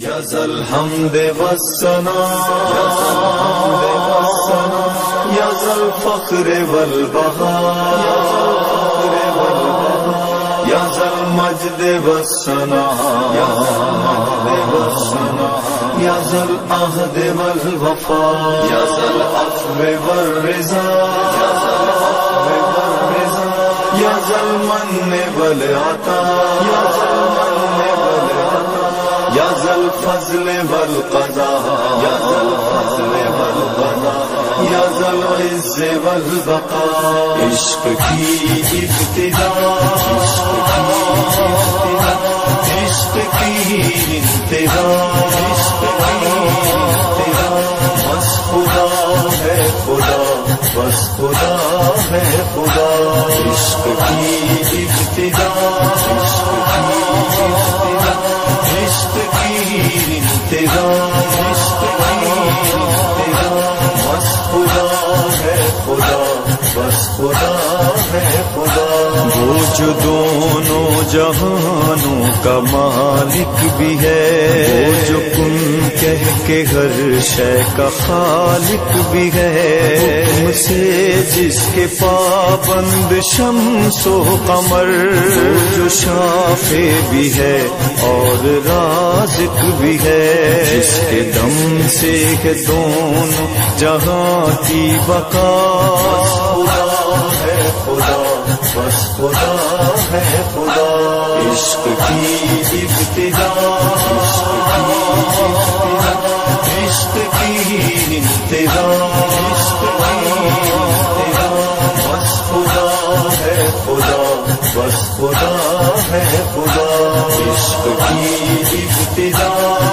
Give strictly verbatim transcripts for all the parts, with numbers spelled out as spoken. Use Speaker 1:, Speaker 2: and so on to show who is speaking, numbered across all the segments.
Speaker 1: یا ذا الحمد والثنا یا ذا الفخر والبہاء یا ذا المجد والثنا یا ذا العہد والوفاء یا ذا العفو والرضا یا ذا المن والعطاء یا ذا الفضل والقضاء یا ذا الفضل والقضاء یا ذا العز والبقاء عشق کی ابتدا عشق کی انتہا بس خدا ہے خدا بس خدا ہے خدا عشق کی ابتدا عشق کی انتہا عشق کی انتہا بس خدا ہے خدا بس خدا ہے خدا وہ جو دونوں جہانوں کا مالک بھی ہے وہ جو کن کہہ کے ہر شے کا خالق بھی ہے حکم سے جس کے پابند شمس و قمر جو شافع بھی ہے اور رازق بھی ہے جس کے دم سے ہے دونوں جہاں کی بقا بس خدا ہے خدا عشق کی ابتدا عشق کی انتہا عشق کی انتہا بس خدا ہے خدا بس خدا ہے خدا عشق کی ابتدا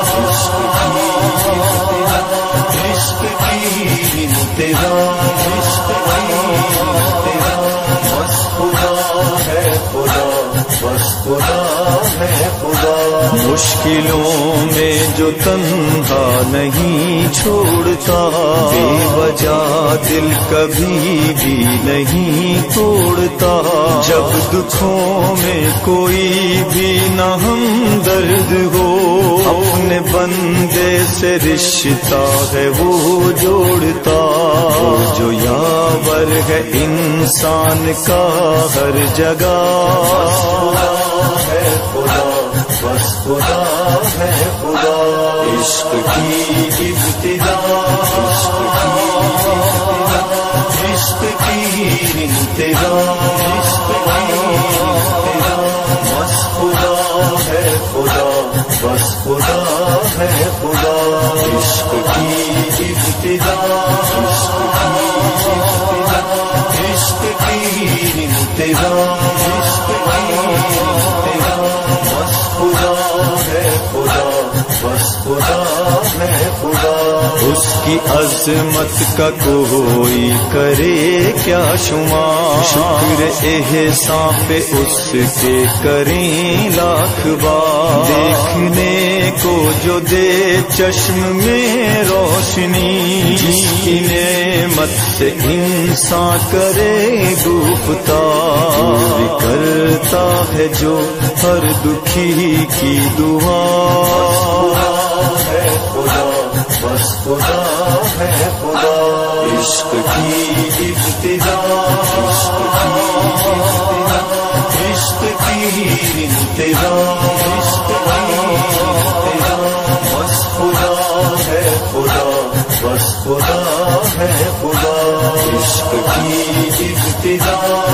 Speaker 1: عشق کی انتہا عشق کی انتہا بس خدا ہے خدا بس خدا ہے خدا مشکلوں میں جو تنہا نہیں چھوڑتا بے وجہ دل کبھی بھی نہیں توڑتا جب دکھوں میں کوئی بھی نہ ہمدرد ہو اپنے بندے سے رشتہ ہے وہ جوڑتا جو یاور ہے انسان کا ہر جگہ ہے خدا بس خدا ہے خدا عشق کی ابتدا عشق کی انتہا عشق کی انتہا بس خدا ہے خدا بس خدا ہے خدا عشق کی ابتدا عشق کی انتہا عشق کی انتہا بس خدا ہے خدا بس خدا ہے خدا اس کی عظمت کا کوئی کرے کیا شمار شکر احسان پہ اس کے کریں لاکھ بار دیکھنے کو جو دے چشم میں روشنی جس کی نعمت سے انسان کرے گفتار کرتا ہے جو ہر دکھی کی دعا ہے خدا بس خدا ہے خدا عشق کی ابتدا عشق کی انتہا عشق کی انتہا بس خدا ہے خدا بس خدا ہے خدا عشق کی ابتدا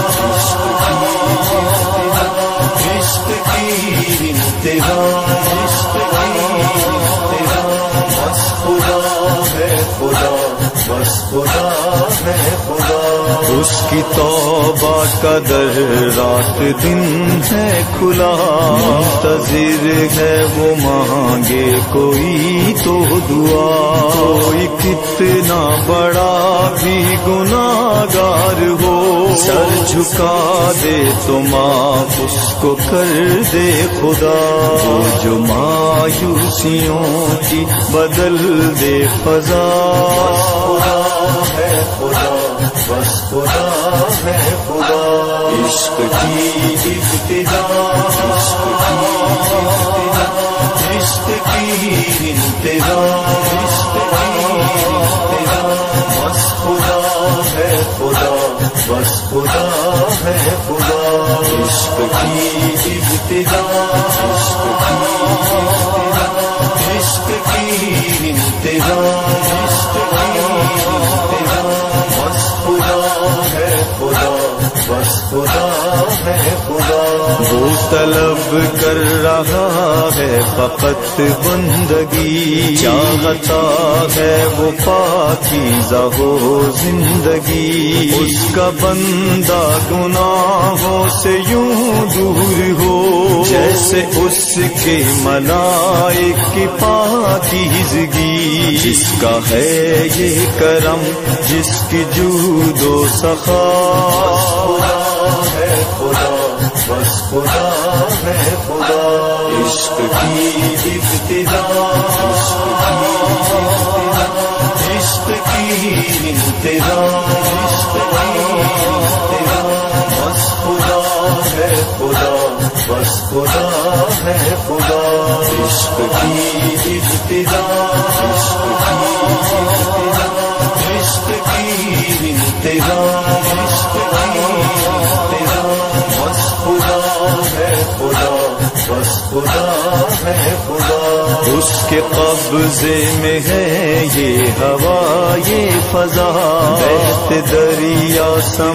Speaker 1: عشق کی انتہا عشق کی انتہا بس خدا ہے خدا بس خدا ہے خدا اس کی توبہ کا در رات دن ہے کھلا منتظر ہے وہ مانگے کوئی تو دعا کوئی کتنا بڑا بھی گناہگار ہو سر جھکا دے تو معاف اس کو کر دے خدا وہ جو مایوسیوں کی بدل دے فضا ہے خدا بس خدا ہے خدا عشق کی ابتدا عشق کی تیرا عشق بھی تیرا بس خدا ہے خدا بس خدا ہے خدا عشق کی ابتدا عشق کی ابتدا عشق کی انتہا عشق کی انتہا بس خدا ہے خدا بس خدا ہے خدا
Speaker 2: وہ طلب کر رہا ہے فقط بندگی چاہتا ہے وہ پاکیزہ ہو زندگی اس کا بندہ گناہوں سے یوں دور ہو جیسے اس کے ملائک کی پاکیزگی جس کا ہے یہ کرم جس کی جود و سخا
Speaker 1: ہے خدا بس خدا ہے خدا عشق کی ابتدا عشق کی ابتدا عشق کی انتہا عشق کی انتہا بس خدا ہے خدا بس خدا ہے خدا عشق کی ابتدا عشق کی ابتدا عشق کی انتہا عشق کی انتہا بس خدا ہے خدا بس خدا ہے خدا
Speaker 2: اس کے قبضے میں ہے یہ ہوا یہ فضا بہت دریا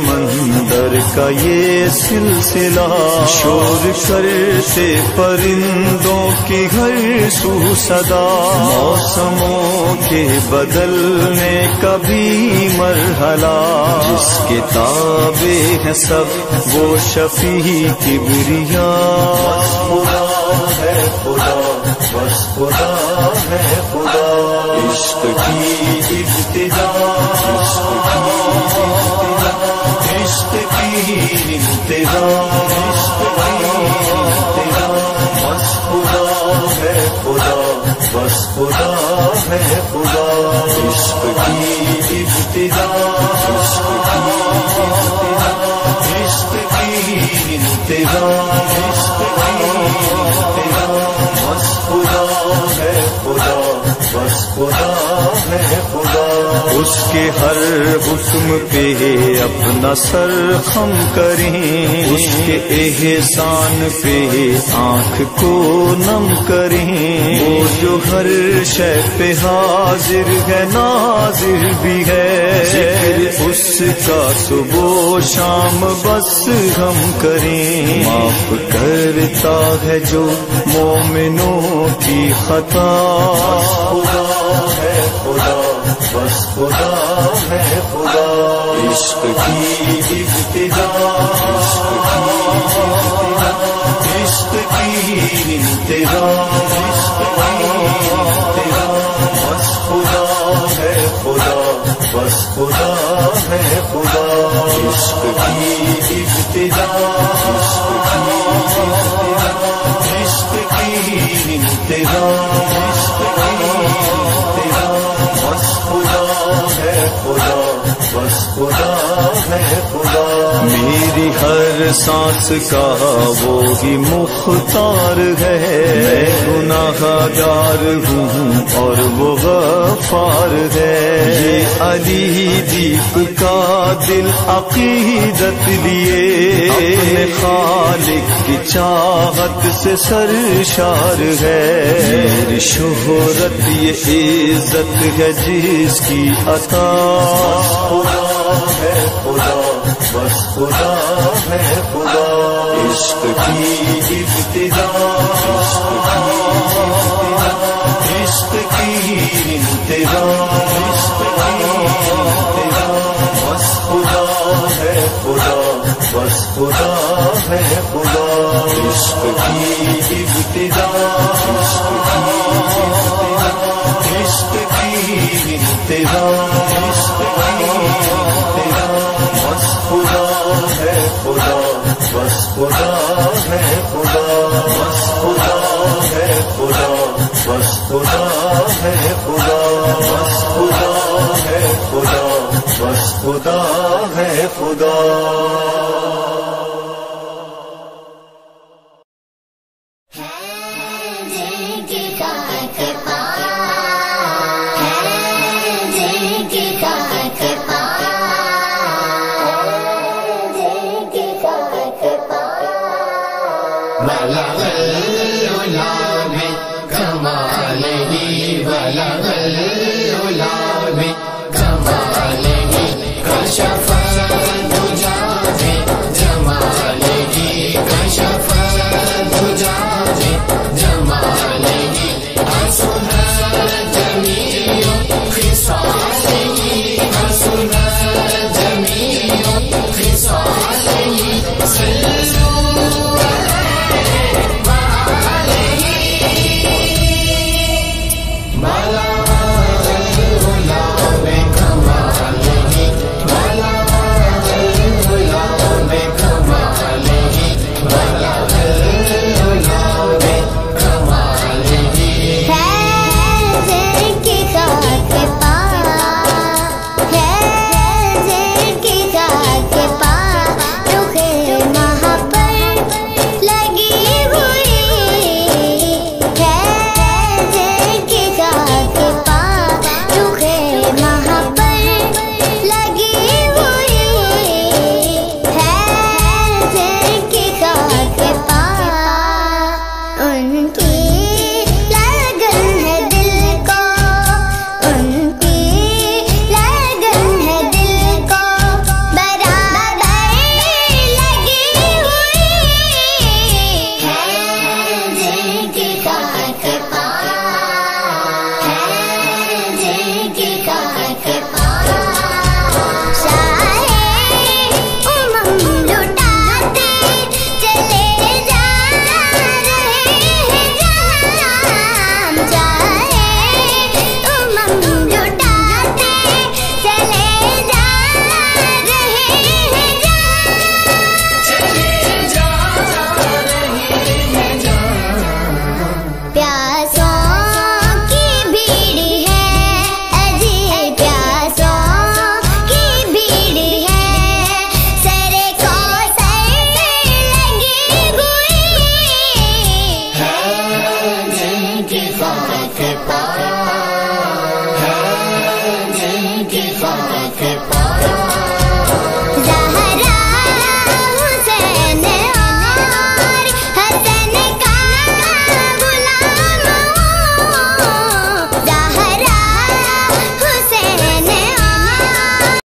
Speaker 2: سمندر کا یہ سلسلہ شور کرتے پرندوں کی ہر سو صدا موسموں کے بدلنے کا بھی مرحلہ جس کے تابع ہے سب وہ شفیع کبریا
Speaker 1: خدا ہے خدا بس خدا ہے خدا عشق کی ابتدا عشق کی ابتدا عشق کی انتہا عشق کی انتہا بس خدا ہے خدا بس خدا ہے خدا عشق کی ابتدا عشق کی ابتدا عشق کی انتہا عشق کی انتہا بس خدا ہے خدا بس خدا ہے خدا
Speaker 2: اس کے ہر حکم پہ اپنا سر خم کریں اس کے احسان پہ آنکھ کو نم کریں وہ جو ہر شے پہ حاضر ہے ناظر بھی ہے ذکر اس کا صبح شام بس ہم کریں معاف کرتا ہے جو مومنوں کی خطا
Speaker 1: خدا ہے خدا بس خدا ہے خدا عشق کی ابتدا عشق کی ابتدا عشق کی انتہا عشق کی انتہا بس خدا ہے خدا بس خدا ہے خدا عشق کی ابتدا عشق کی ابتدا عشق کی انتہا عشق کی انتہا بس خدا ہے خدا بس خدا ہے خدا
Speaker 2: میری ہر سانس کا وہی مختار ہے میں گناہ گار ہوں اور وہ غفار ہے یہ علی دیپ کا دل عقیدت لیے اپنے خالق کی چاہت سے سرشار ہے میری شہرت یہ عزت ہے جس کی عطا
Speaker 1: خدا ہے خدا بس خدا ہے خدا عشق کی ابتدا عشق کی ابتدا عشق کی انتہا عشق کی انتہا بس خدا ہے خدا بس خدا ہے خدا عشق کی ابتدا عشق کی ابتدا عشق کی انتہا عشق کی انتہا بس خدا ہے خدا بس خدا ہے خدا بس خدا ہے خدا بس خدا ہے خدا بس خدا ہے خدا بس خدا ہے خدا
Speaker 3: ہے کمال ہی والا